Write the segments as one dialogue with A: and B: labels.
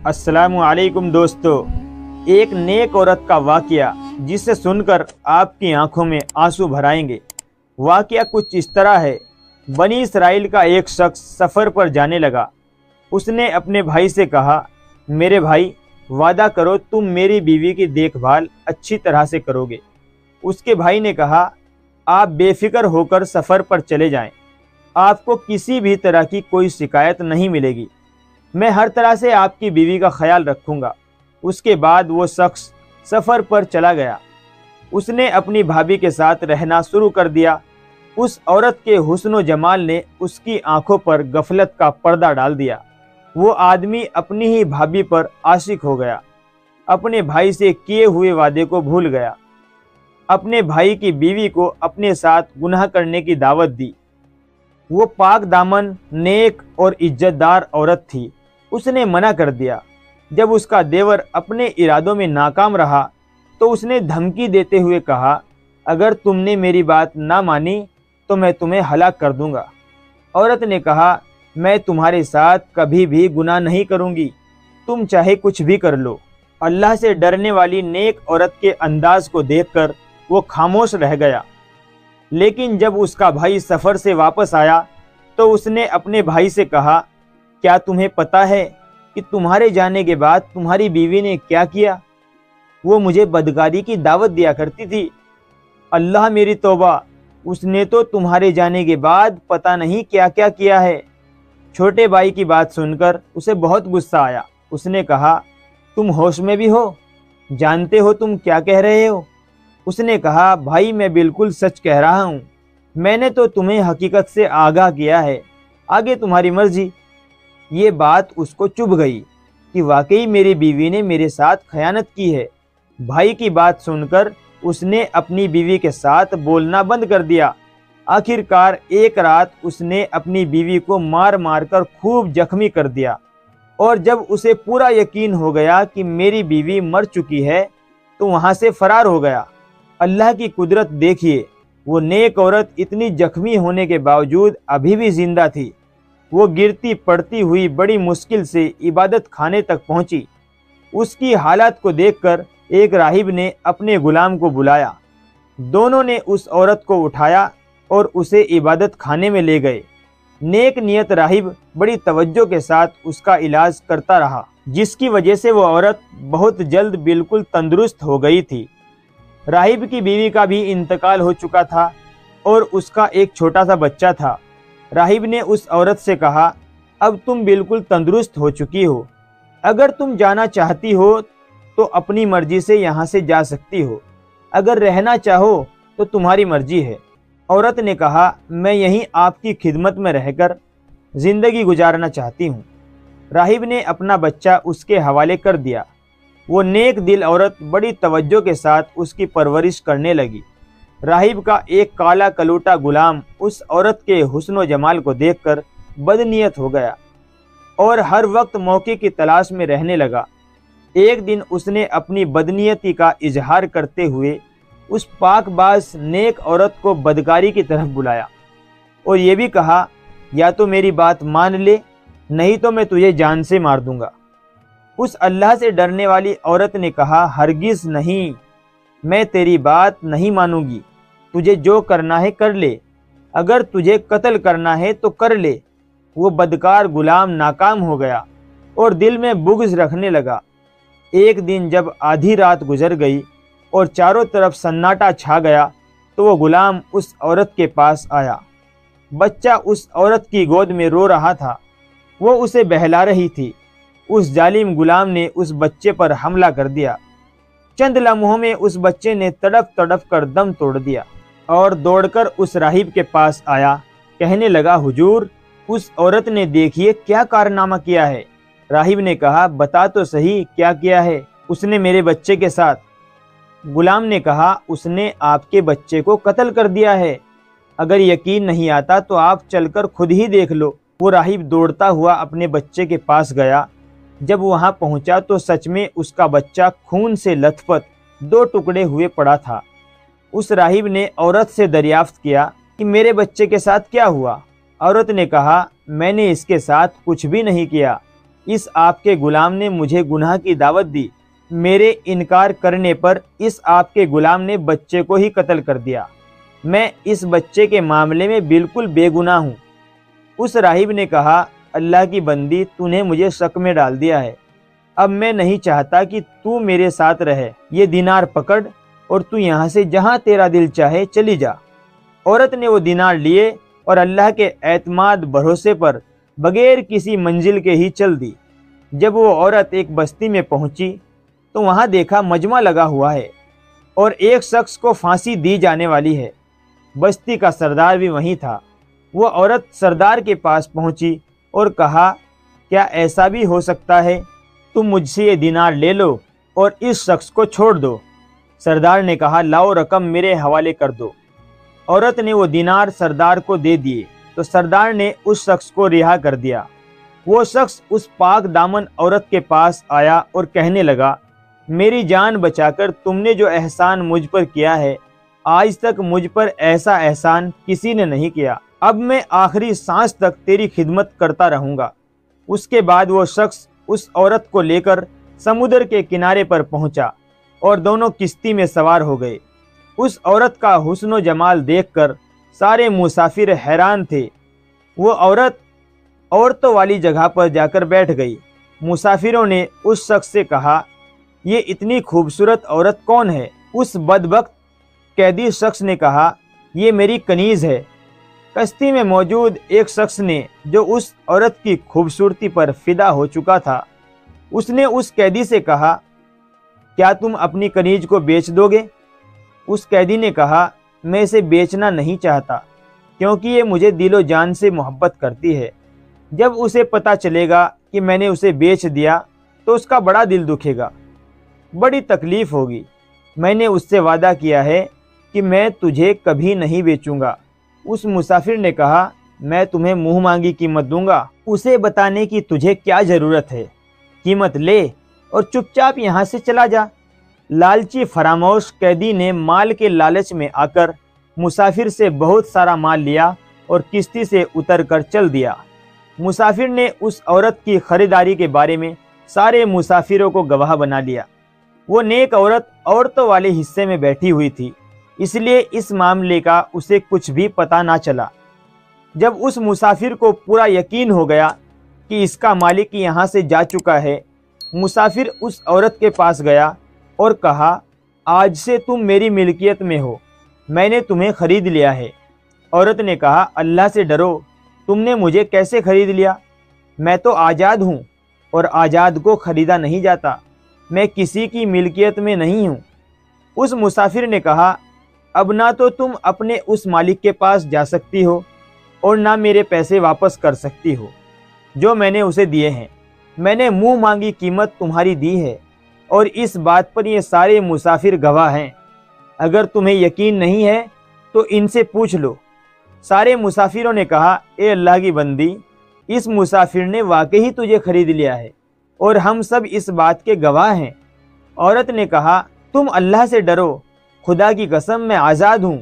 A: अस्सलामु अलैकुम दोस्तों, एक नेक औरत का वाक़या जिसे सुनकर आपकी आंखों में आंसू भर आएंगे। वाक़या कुछ इस तरह है। बनी इसराइल का एक शख्स सफ़र पर जाने लगा। उसने अपने भाई से कहा, मेरे भाई, वादा करो तुम मेरी बीवी की देखभाल अच्छी तरह से करोगे। उसके भाई ने कहा, आप बेफिक्र होकर सफ़र पर चले जाएं, आपको किसी भी तरह की कोई शिकायत नहीं मिलेगी। मैं हर तरह से आपकी बीवी का ख्याल रखूंगा। उसके बाद वो शख्स सफ़र पर चला गया। उसने अपनी भाभी के साथ रहना शुरू कर दिया। उस औरत के हुस्न व जमाल ने उसकी आंखों पर गफलत का पर्दा डाल दिया। वो आदमी अपनी ही भाभी पर आशिक हो गया। अपने भाई से किए हुए वादे को भूल गया। अपने भाई की बीवी को अपने साथ गुनाह करने की दावत दी। वो पाक दामन, नेक और इज्जतदार औरत थी। उसने मना कर दिया। जब उसका देवर अपने इरादों में नाकाम रहा तो उसने धमकी देते हुए कहा, अगर तुमने मेरी बात ना मानी तो मैं तुम्हें हलाक कर दूंगा। औरत ने कहा, मैं तुम्हारे साथ कभी भी गुनाह नहीं करूंगी, तुम चाहे कुछ भी कर लो। अल्लाह से डरने वाली नेक औरत के अंदाज को देखकर वो खामोश रह गया। लेकिन जब उसका भाई सफ़र से वापस आया तो उसने अपने भाई से कहा, क्या तुम्हें पता है कि तुम्हारे जाने के बाद तुम्हारी बीवी ने क्या किया? वो मुझे बदकारी की दावत दिया करती थी। अल्लाह मेरी तौबा, उसने तो तुम्हारे जाने के बाद पता नहीं क्या क्या किया है। छोटे भाई की बात सुनकर उसे बहुत गुस्सा आया। उसने कहा, तुम होश में भी हो? जानते हो तुम क्या कह रहे हो? उसने कहा, भाई मैं बिल्कुल सच कह रहा हूँ। मैंने तो तुम्हें हकीकत से आगाह किया है, आगे तुम्हारी मर्जी। ये बात उसको चुभ गई कि वाकई मेरी बीवी ने मेरे साथ खयानत की है। भाई की बात सुनकर उसने अपनी बीवी के साथ बोलना बंद कर दिया। आखिरकार एक रात उसने अपनी बीवी को मार मार कर खूब जख्मी कर दिया। और जब उसे पूरा यकीन हो गया कि मेरी बीवी मर चुकी है तो वहाँ से फरार हो गया। अल्लाह की कुदरत देखिए, वो नेक औरत इतनी जख्मी होने के बावजूद अभी भी जिंदा थी। वो गिरती पड़ती हुई बड़ी मुश्किल से इबादत खाने तक पहुंची। उसकी हालत को देखकर एक राहिब ने अपने गुलाम को बुलाया। दोनों ने उस औरत को उठाया और उसे इबादत खाने में ले गए। नेक नियत राहिब बड़ी तवज्जो के साथ उसका इलाज करता रहा, जिसकी वजह से वो औरत बहुत जल्द बिल्कुल तंदुरुस्त हो गई थी। राहिब की बीवी का भी इंतकाल हो चुका था और उसका एक छोटा सा बच्चा था। राहिब ने उस औरत से कहा, अब तुम बिल्कुल तंदुरुस्त हो चुकी हो, अगर तुम जाना चाहती हो तो अपनी मर्जी से यहाँ से जा सकती हो, अगर रहना चाहो तो तुम्हारी मर्जी है। औरत ने कहा, मैं यहीं आपकी खिदमत में रहकर ज़िंदगी गुजारना चाहती हूँ। राहिब ने अपना बच्चा उसके हवाले कर दिया। वो नेक दिल औरत बड़ी तवज्जो के साथ उसकी परवरिश करने लगी। राहिब का एक काला कलूटा गुलाम उस औरत के हुस्न व जमाल को देखकर बदनीयत हो गया और हर वक्त मौके की तलाश में रहने लगा। एक दिन उसने अपनी बदनीयती का इजहार करते हुए उस पाकबाज नेक औरत को बदकारी की तरफ बुलाया और ये भी कहा, या तो मेरी बात मान ले, नहीं तो मैं तुझे जान से मार दूंगा। उस अल्लाह से डरने वाली औरत ने कहा, हरगिज़ नहीं, मैं तेरी बात नहीं मानूंगी। तुझे जो करना है कर ले, अगर तुझे कत्ल करना है तो कर ले। वो बदकार गुलाम नाकाम हो गया और दिल में बुग़्ज़ रखने लगा। एक दिन जब आधी रात गुजर गई और चारों तरफ सन्नाटा छा गया तो वो गुलाम उस औरत के पास आया। बच्चा उस औरत की गोद में रो रहा था। वो उसे बहला रही थी। उस जालिम गुलाम ने उस बच्चे पर हमला कर दिया। चंद लम्हों में उस बच्चे ने तड़प तड़प कर दम तोड़ दिया और दौड़कर उस राहिब के पास आया। कहने लगा, हुजूर, उस औरत ने देखिए क्या कारनामा किया है। राहिब ने कहा, बता तो सही क्या किया है उसने मेरे बच्चे के साथ। गुलाम ने कहा, उसने आपके बच्चे को कत्ल कर दिया है। अगर यकीन नहीं आता तो आप चलकर खुद ही देख लो। वो राहिब दौड़ता हुआ अपने बच्चे के पास गया। जब वहां पहुंचा तो सच में उसका बच्चा खून से लथपथ दो टुकड़े हुए पड़ा था। उस राहिब ने औरत से दरियाफ्त किया कि मेरे बच्चे के साथ क्या हुआ। औरत ने कहा, मैंने इसके साथ कुछ भी नहीं किया, اس آپ کے غلام نے مجھے گناہ کی دعوت دی، میرے انکار کرنے پر اس آپ کے غلام نے بچے کو ہی قتل کر دیا، میں اس بچے کے معاملے میں بالکل بے گناہ ہوں۔ اس راہب نے کہا، اللہ کی بندی، تو نے مجھے شک میں ڈال دیا ہے، اب میں نہیں چاہتا کہ تو میرے ساتھ رہے، یہ دینار پکڑ اور تو یہاں سے جہاں تیرا دل چاہے چلی جا۔ عورت نے وہ دینار لیے اور اللہ کے اعتماد بھروسے پر بغیر کسی منزل کے ہی چل دی۔ جب وہ عورت ایک بستی میں پہنچی تو وہاں دیکھا مجمع لگا ہوا ہے اور ایک شخص کو پھانسی دی جانے والی ہے۔ بستی کا سردار بھی وہیں تھا۔ وہ عورت سردار کے پاس پہنچی اور کہا، کیا ایسا بھی ہو سکتا ہے؟ تم مجھ سے یہ دینار لے لو اور اس شخص کو چھوڑ دو۔ سردار نے کہا، لاؤ رقم میرے حوالے کر دو۔ عورت نے وہ دینار سردار کو دے دیے تو سردار نے اس شخص کو رہا کر دیا۔ وہ شخص اس پاک دامن عورت کے پاس آیا اور کہنے لگا، میری جان بچا کر تم نے جو احسان مجھ پر کیا ہے، آج تک مجھ پر ایسا احسان کسی نے نہیں کیا، اب میں آخری سانس تک تیری خدمت کرتا رہوں گا۔ اس کے بعد وہ شخص اس عورت کو لے کر سمندر کے کنارے پر پہنچا اور دونوں کشتی میں سوار ہو گئے۔ اس عورت کا حسن و جمال دیکھ کر سارے مسافر حیران تھے۔ وہ عورت عورتوں والی جگہ پر جا کر بیٹھ گئی۔ مسافروں نے اس شخص سے کہا، یہ اتنی خوبصورت عورت کون ہے؟ اس بدبخت قیدی شخص نے کہا، یہ میری کنیز ہے۔ کشتی میں موجود ایک شخص نے جو اس عورت کی خوبصورتی پر فدا ہو چکا تھا، اس نے اس قیدی سے کہا، کیا تم اپنی کنیز کو بیچ دو گے؟ اس قیدی نے کہا، میں اسے بیچنا نہیں چاہتا کیونکہ یہ مجھے دل و جان سے محبت کرتی ہے۔ جب اسے پتہ چلے گا کہ میں نے اسے بیچ دیا تو اس کا بڑا دل دکھے گا، بڑی تکلیف ہوگی۔ میں نے اس سے وعدہ کیا ہے کہ میں تجھے کبھی نہیں بیچوں گا۔ اس مسافر نے کہا، میں تمہیں منہ مانگی قیمت دوں گا، اسے بتانے کی تجھے کیا ضرورت ہے؟ قیمت لے اور چپ چاپ یہاں سے چلا جا۔ لالچی فراموش قیدی نے مال کے لالچ میں آ کر مسافر سے بہت سارا مال لیا اور کشتی سے اتر کر چل دیا۔ مسافر نے اس عورت کی خریداری کے بارے میں سارے مسافروں کو گواہ بنا لیا۔ وہ نیک عورت عورتوں والے حصے میں بیٹھی ہوئی تھی، اس لیے اس معاملے کا اسے کچھ بھی پتہ نہ چلا۔ جب اس مسافر کو پورا یقین ہو گیا کہ اس کا مالک یہاں سے جا چکا ہے، مسافر اس عورت کے پاس گیا اور کہا، آج سے تم میری ملکیت میں ہو، میں نے تمہیں خرید لیا ہے۔ عورت نے کہا، اللہ سے ڈرو، تم نے مجھے کیسے خرید لیا؟ میں تو آزاد ہوں اور آزاد کو خریدا نہیں جاتا، میں کسی کی ملکیت میں نہیں ہوں۔ اس مسافر نے کہا، اب نہ تو تم اپنے اس مالک کے پاس جا سکتی ہو اور نہ میرے پیسے واپس کر سکتی ہو جو میں نے اسے دیے ہیں۔ میں نے منہ مانگی قیمت تمہاری دی ہے اور اس بات پر یہ سارے مسافر گواہ ہیں۔ اگر تمہیں یقین نہیں ہے تو ان سے پوچھ لو۔ سارے مسافروں نے کہا، اے اللہ کی بندی، اس مسافر نے واقعی تجھے خرید لیا ہے اور ہم سب اس بات کے گواہ ہیں۔ عورت نے کہا، تم اللہ سے ڈرو، خدا کی قسم میں آزاد ہوں،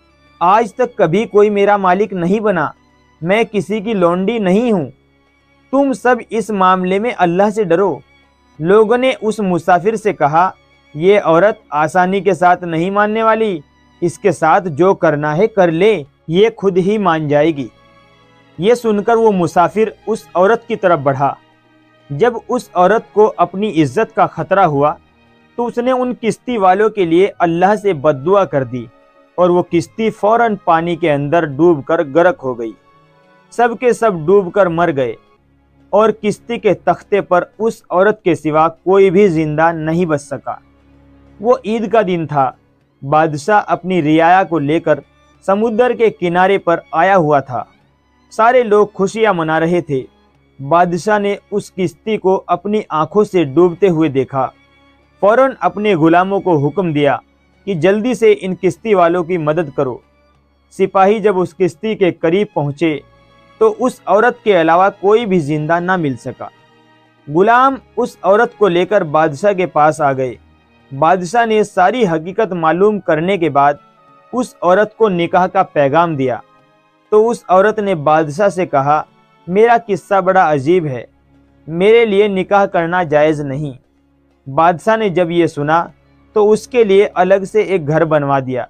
A: آج تک کبھی کوئی میرا مالک نہیں بنا، میں کسی کی لونڈی نہیں ہوں، تم سب اس معاملے میں اللہ سے ڈرو۔ لوگوں نے اس مسافر سے کہا، یہ عورت آسانی کے ساتھ نہیں ماننے والی، اس کے ساتھ جو کرنا ہے کر لے، یہ خود ہی مان جائے گی۔ یہ سن کر وہ مسافر اس عورت کی طرف بڑھا۔ جب اس عورت کو اپنی عزت کا خطرہ ہوا تو اس نے ان کشتی والوں کے لیے اللہ سے بد دعا کر دی اور وہ کشتی فوراً پانی کے اندر ڈوب کر غرق ہو گئی۔ سب کے سب ڈوب کر مر گئے اور کشتی کے تختے پر اس عورت کے سوا کوئی بھی زندہ نہیں بچ سکا۔ وہ عید کا دن تھا۔ بادشاہ اپنی رعایا کو لے کر سمندر کے کنارے پر آیا ہوا تھا۔ سارے لوگ خوشیاں منا رہے تھے۔ بادشاہ نے اس کشتی کو اپنی آنکھوں سے ڈوبتے ہوئے دیکھا۔ فوراً اپنے غلاموں کو حکم دیا کہ جلدی سے ان کشتی والوں کی مدد کرو۔ سپاہی جب اس کشتی کے قریب پہنچے تو اس عورت کے علاوہ کوئی بھی زندہ نہ مل سکا۔ غلام اس عورت کو لے کر بادشاہ کے پاس آ گئے۔ بادشاہ نے ساری حقیقت معلوم کرنے کے بعد اس عورت کو نکاح کا پیغام دیا تو اس عورت نے بادشاہ سے کہا، میرا قصہ بڑا عجیب ہے، मेरे लिए निकाह करना जायज़ नहीं। बादशाह ने जब ये सुना तो उसके लिए अलग से एक घर बनवा दिया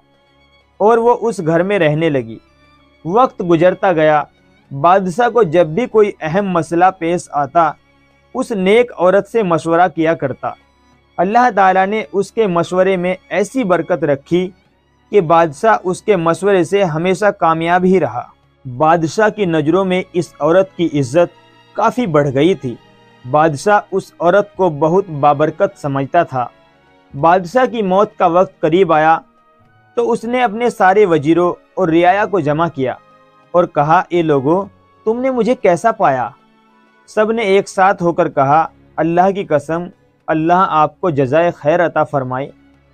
A: और वो उस घर में रहने लगी। वक्त गुजरता गया। बादशाह को जब भी कोई अहम मसला पेश आता उस नेक औरत से मशवरा किया करता। अल्लाह ताला ने उसके मशवरे में ऐसी बरकत रखी कि बादशाह उसके मशवरे से हमेशा कामयाब ही रहा। बादशाह की नज़रों में इस औरत की इज्जत काफ़ी बढ़ गई थी। बादशाह उस औरत को बहुत बाबरकत समझता था। बादशाह की मौत का वक्त करीब आया तो उसने अपने सारे वजीरों और रियाया को जमा किया और कहा, ए लोगों, तुमने मुझे कैसा पाया? सब ने एक साथ होकर कहा, अल्लाह की कसम, अल्लाह आपको जज़ाए खैर अता फरमाए,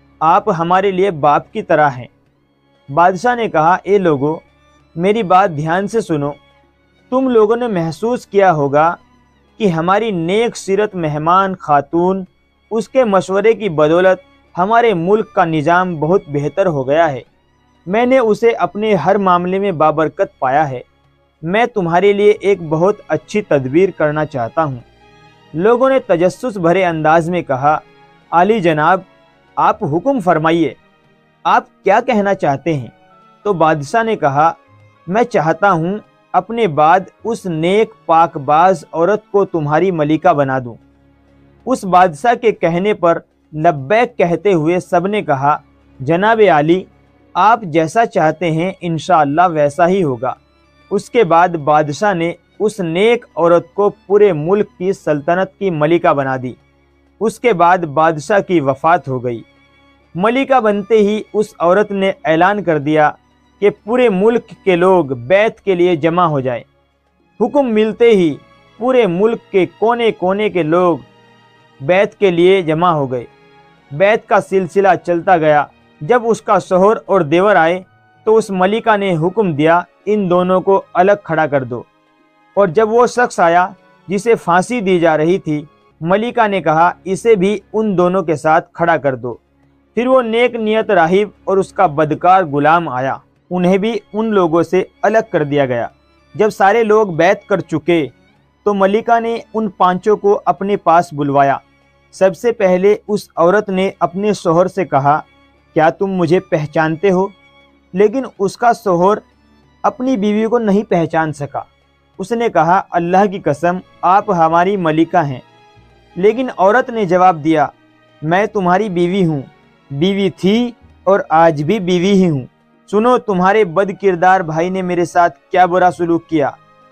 A: आप हमारे लिए बाप की तरह हैं। बादशाह ने कहा, ए लोगों, मेरी बात ध्यान से सुनो। तुम लोगों ने महसूस किया होगा कि हमारी नेक सीरत मेहमान खातून, उसके मशवरे की बदौलत हमारे मुल्क का निज़ाम बहुत बेहतर हो गया है। मैंने उसे अपने हर मामले में बाबरकत पाया है। मैं तुम्हारे लिए एक बहुत अच्छी तदबीर करना चाहता हूँ। लोगों ने तजस्सुस भरे अंदाज में कहा, आली जनाब, आप हुक्म फरमाइए, आप क्या कहना चाहते हैं? तो बादशाह ने कहा, मैं चाहता हूँ अपने बाद उस नेक पाकबाज औरत को तुम्हारी मलिका बना दूँ। उस बादशाह के कहने पर लब्बैक कहते हुए सब ने कहा, जनाब आली, आप जैसा चाहते हैं इंशाअल्लाह वैसा ही होगा। उसके बाद बादशाह ने उस नेक औरत को पूरे मुल्क की सल्तनत की मलिका बना दी। उसके बाद बादशाह की वफ़ात हो गई। मलिका बनते ही उस औरत ने ऐलान कर दिया कि पूरे मुल्क के लोग बैत के लिए जमा हो जाएं। हुक्म मिलते ही पूरे मुल्क के कोने कोने के लोग बैत के लिए जमा हो गए। बैत का सिलसिला चलता गया। जब उसका शोहर और देवर आए तो उस मलिका ने हुक्म दिया, इन दोनों को अलग खड़ा कर दो। और जब वो शख्स आया जिसे फांसी दी जा रही थी, मलिका ने कहा, इसे भी उन दोनों के साथ खड़ा कर दो। फिर वो नेक नियत राहिब और उसका बदकार गुलाम आया, उन्हें भी उन लोगों से अलग कर दिया गया। जब सारे लोग बैत कर चुके तो मलिका ने उन पांचों को अपने पास बुलवाया। सबसे पहले उस औरत ने अपने शोहर से कहा, क्या तुम मुझे पहचानते हो? लेकिन उसका शोहर अपनी बीवी को नहीं पहचान सका। उसने कहा, अल्लाह की कसम, आप हमारी मलिका हैं। लेकिन औरत ने जवाब दिया, मैं तुम्हारी बीवी हूँ, बीवी थी और आज भी बीवी ही हूँ। सुनो, तुम्हारे बदकिरदार भाई ने मेरे साथ क्या बुरा सलूक किया।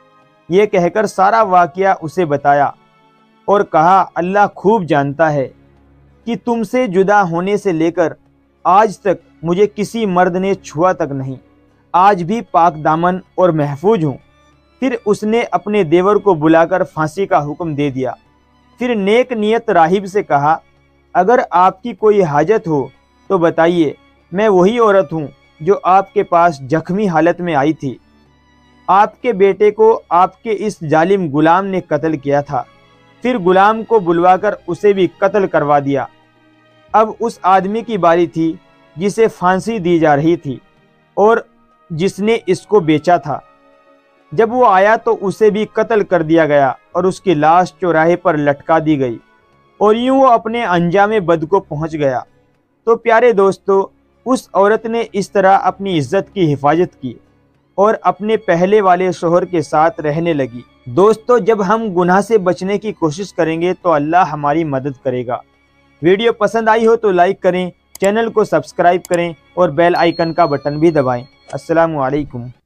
A: ये कहकर सारा वाक़या उसे बताया और कहा, अल्लाह खूब जानता है कि तुमसे जुदा होने से लेकर आज तक मुझे किसी मर्द ने छुआ तक नहीं। आज भी पाक दामन और महफूज हूँ। फिर उसने अपने देवर को बुलाकर फांसी का हुक्म दे दिया। फिर नेक नियत राहिब से कहा, अगर आपकी कोई हाजत हो तो बताइए, मैं वही औरत हूँ जो आपके पास जख्मी हालत में आई थी। आपके बेटे को आपके इस जालिम गुलाम ने कत्ल किया था। फिर गुलाम को बुलवाकर उसे भी कत्ल करवा दिया। अब उस आदमी की बारी थी जिसे फांसी दी जा रही थी और जिसने इसको बेचा था। जब वो आया तो उसे भी कत्ल कर दिया गया और उसकी लाश चौराहे पर लटका दी गई और यूं वो अपने अंजामे बद को पहुंच गया। तो प्यारे दोस्तों, उस औरत ने इस तरह अपनी इज्जत की हिफाजत की और अपने पहले वाले शोहर के साथ रहने लगी। दोस्तों, जब हम गुनाह से बचने की कोशिश करेंगे तो अल्लाह हमारी मदद करेगा। वीडियो पसंद आई हो तो लाइक करें, चैनल को सब्सक्राइब करें और बेल आइकन का बटन भी दबाएं। अस्सलामु अलैकुम।